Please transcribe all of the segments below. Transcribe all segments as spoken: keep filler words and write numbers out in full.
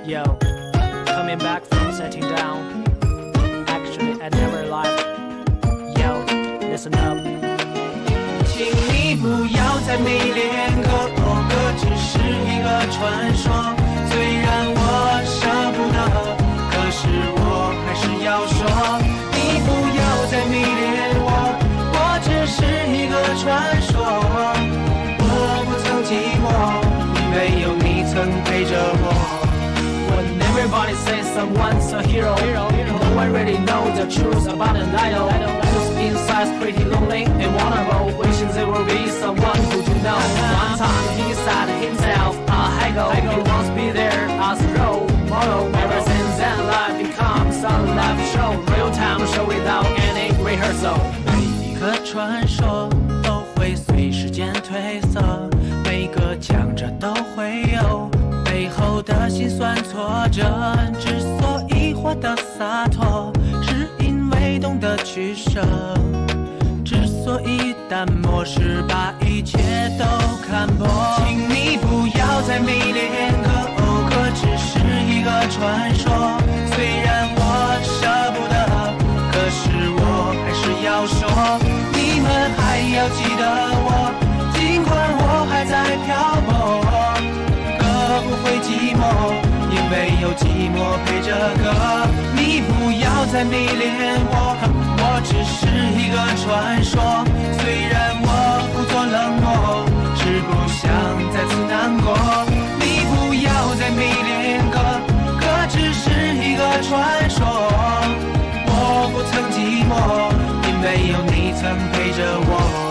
Yo, coming back from setting down. Actually, I never left. Yo, listen up. 请你不要再迷恋可偶哥，只是一个传说。虽然我舍不得，可是我还是要说，你不要再迷恋我，我只是一个传说。我不曾寂寞，因为有你曾陪着我。 When everybody says someone's a hero, no one really knows the truth about an idol. Just inside's pretty lonely and vulnerable, wishing there will be someone who you know. One time he said himself, a haggle, he wants to be there as a role model. Ever since then, life becomes a live show, real time show without any rehearsal. 每一个传说都会随时间褪色，每个强者都会有背后的辛酸挫折，之所以活得洒脱，是因为懂得取舍。之所以淡漠，是把一切都看破。请你不要再迷恋可偶哥，只是一个传说。虽然我舍不得，可是我还是要说，你们还要记得我，尽管我还在漂泊。不会寂寞，因为有寂寞陪着歌。你不要再迷恋我，我只是一个传说。虽然我故作冷漠，是不想再次难过。你不要再迷恋歌，歌只是一个传说。我不曾寂寞，因为有你曾陪着我。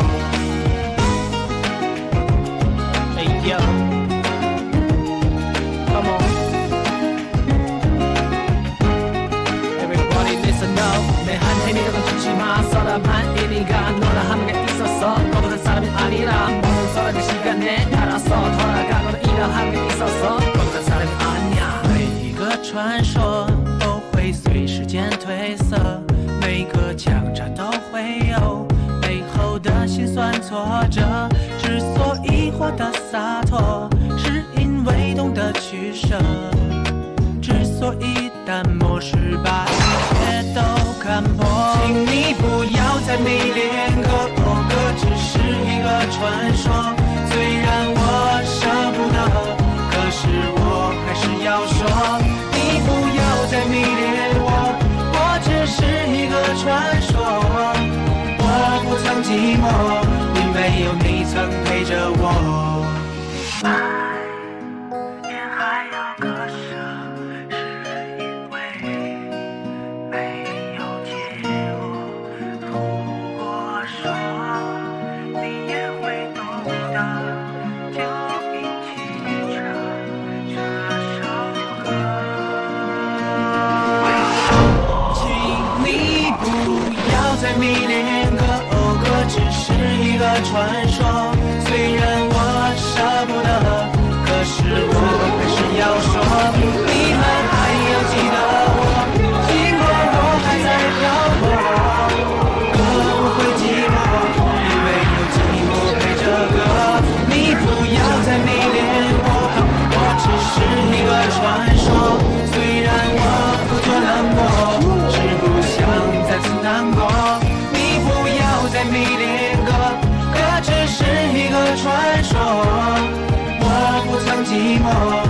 Hey yo. Come on. Everybody listen up. 내 한테 미련은 주지 마. 서랍한 이니가 너랑 함께 있었어. 거듭한 사람이 아니라 모든 서랍의 시간에 따라서 돌아가거나 이런 함께 있었어. 거듭한 사람이 아니야. 每一个传说都会随时间褪色，每个强者都会有背后的辛酸挫折。之所以活得洒脱，是因为懂得取舍。之所以淡漠，是把一切都看破。请你不要再迷恋可偶哥，只是一个传说。虽然我舍不得，可是我还是要说，你不要再迷恋我，我只是一个传说。我不曾寂寞，因为有你曾陪着我。迷恋可偶哥只是一个传说，虽然我舍不得，可是我还是要说，你们还要记得我，尽管我还在漂泊。歌不会寂寞，因为有寂寞陪着歌。你不要再迷恋我，我只是一个传说。虽然我故作冷漠，是不想再次难过。在迷恋歌，歌只是一个传说，我不曾寂寞。